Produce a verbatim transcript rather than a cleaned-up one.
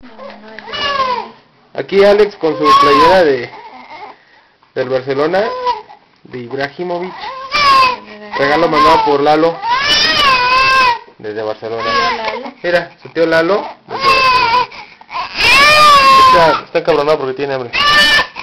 Aquí Alex con su playera de del Barcelona, de Ibrahimovic. Regalo mandado por Lalo, desde Barcelona. Mira, su tío Lalo, desde Barcelona. Está, está encabronado porque tiene hambre.